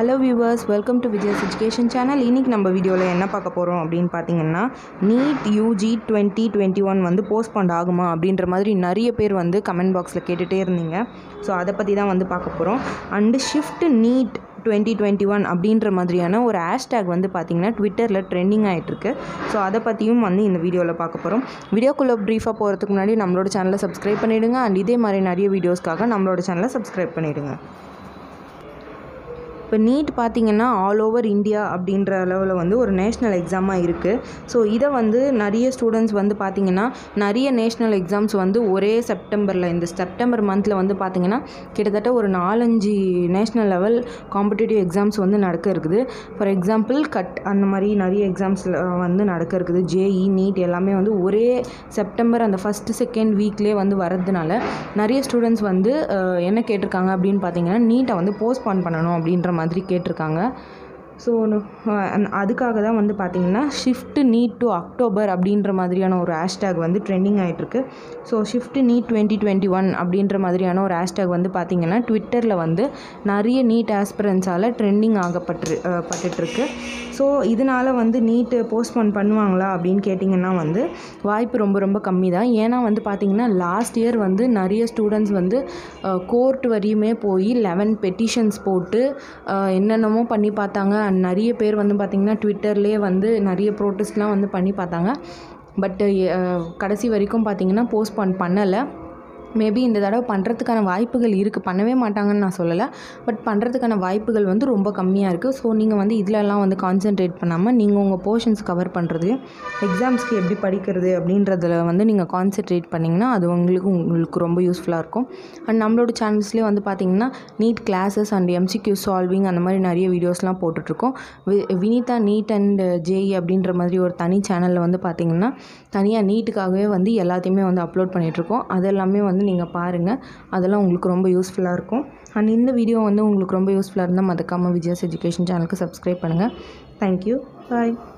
Hello viewers, welcome to Vijaya's Education channel. இன்னைக்கு நம்ம வீடியோல என்ன பார்க்க போறோம் அப்படினு பாத்தீங்கன்னா NEET UG 2021 வந்து postponed ஆகுமா அப்படின்ற மாதிரி நிறைய பேர் வந்து கமெண்ட் பாக்ஸ்ல கேட்டுட்டே இருந்தீங்க. சோ அத பத்தி தான் வந்து பார்க்க போறோம். and shift NEET 2021 அப்படின்ற மாதிரியான ஒரு ஹேஷ்டேக் வந்து பாத்தீங்கன்னா ட்விட்டர்ல ட்ரெண்டிங் ஆயிட்டு இருக்கு. சோ அத பத்தியும் வந்து இந்த வீடியோல பார்க்க போறோம். வீடியோக்குள்ள பிரீஃபா போறதுக்கு முன்னாடி நம்மளோட சேனலை சப்ஸ்கிரைப் பண்ணிடுங்க and இதே மாதிரி நிறைய வீடியோஸ்க்காக நம்மளோட சேனலை சப்ஸ்கிரைப் பண்ணிடுங்க. இப்போ நீட் பார்த்தீங்கன்னா ஆல் ஓவர் இந்தியா அப்படின்ற அளவில் வந்து ஒரு நேஷ்னல் எக்ஸாமாக இருக்குது. ஸோ இதை வந்து நிறைய ஸ்டூடெண்ட்ஸ் வந்து பார்த்திங்கன்னா நிறைய நேஷ்னல் எக்ஸாம்ஸ் வந்து ஒரே செப்டம்பரில் இந்த செப்டம்பர் மந்தில் வந்து பார்த்திங்கன்னா கிட்டத்தட்ட ஒரு 4-5 நேஷ்னல் லெவல் காம்படிட்டிவ் எக்ஸாம்ஸ் வந்து நடக்க இருக்குது. ஃபார் எக்ஸாம்பிள் கட் அந்த மாதிரி நிறைய எக்ஸாம்ஸில் வந்து நடக்க இருக்குது. ஜேஇ நீட் எல்லாமே வந்து ஒரே செப்டம்பர் அந்த ஃபஸ்ட்டு செகண்ட் வீக்லேயே வந்து வரதுனால நிறைய ஸ்டூடெண்ட்ஸ் வந்து என்ன கேட்டிருக்காங்க அப்படின்னு பார்த்தீங்கன்னா நீட்டை வந்து போஸ்ட்பான் பண்ணணும் அப்படின்ற மாதிரி கேட்டிருக்காங்க. ஸோ அதுக்காக தான் வந்து பார்த்திங்கன்னா ஷிஃப்ட் நீட் டு அக்டோபர் அப்படின்ற மாதிரியான ஒரு ஹேஷ்டேக் வந்து ட்ரெண்டிங் ஆகிட்டுருக்கு. ஸோ ஷிஃப்ட் நீட் 2021 அப்படின்ற மாதிரியான ஒரு ஹேஷ்டேக் வந்து பார்த்திங்கன்னா ட்விட்டரில் வந்து நிறைய நீட் ஆஸ்பிரன்ஸால் ட்ரெண்டிங் பட்டுருக்கு. ஸோ இதனால் வந்து நீட்டு போஸ்ட்போன் பண்ணுவாங்களா அப்படின்னு கேட்டிங்கன்னா வந்து வாய்ப்பு ரொம்ப ரொம்ப கம்மி தான். ஏன்னா வந்து பார்த்திங்கன்னா லாஸ்ட் இயர் வந்து நிறைய ஸ்டூடெண்ட்ஸ் வந்து கோர்ட் வரையுமே போய் 11 பெட்டிஷன்ஸ் போட்டு என்னென்னமோ பண்ணி பார்த்தாங்க. நிறைய பேர் வந்து பார்த்திங்கன்னா ட்விட்டர்லேயே வந்து நிறைய ப்ரோட்டஸ்ட்லாம் வந்து பண்ணி பார்த்தாங்க. பட்டு கடைசி வரைக்கும் பார்த்திங்கன்னா போஸ்ட்போன் பண்ணலை. மேபி இந்த தடவை பண்ணுறதுக்கான வாய்ப்புகள் இருக்குது, பண்ணவே மாட்டாங்கன்னு நான் சொல்லலை, பட் பண்ணுறதுக்கான வாய்ப்புகள் வந்து ரொம்ப கம்மியாக இருக்குது. ஸோ நீங்கள் வந்து இதிலெல்லாம் வந்து கான்சென்ட்ரேட் பண்ணாமல் நீங்கள் உங்கள் போர்ஷன்ஸ் கவர் பண்ணுறது, எக்ஸாம்ஸ்க்கு எப்படி படிக்கிறது அப்படின்றதில் வந்து நீங்கள் கான்சென்ட்ரேட் பண்ணிங்கன்னா அது உங்களுக்கு ரொம்ப யூஸ்ஃபுல்லாக இருக்கும். அண்ட் நம்மளோட சேனல்ஸ்லேயே வந்து பார்த்திங்கன்னா NEET classes and MCQ solving அந்த மாதிரி நிறைய வீடியோஸ்லாம் போட்டுட்ருக்கோம். வினிதா நீட் அண்ட் ஜேஇ அப்படின்ற மாதிரி ஒரு தனி சேனலில் வந்து பார்த்திங்கன்னா தனியாக நீட்டுக்காகவே வந்து எல்லாத்தையுமே வந்து அப்லோட் பண்ணிகிட்ருக்கோம். அதெல்லாமே வந்து நீங்கள் பாருங்கள், அதெல்லாம் உங்களுக்கு ரொம்ப யூஸ்ஃபுல்லாக இருக்கும். அண்ட் இந்த வீடியோ வந்து உங்களுக்கு ரொம்ப யூஸ்ஃபுல்லாக இருந்தால் மறக்காமல் விஜயாஸ் எஜுகேஷன் சேனலுக்கு சப்ஸ்கிரைப் பண்ணுங்கள். தேங்க்யூ, பாய்.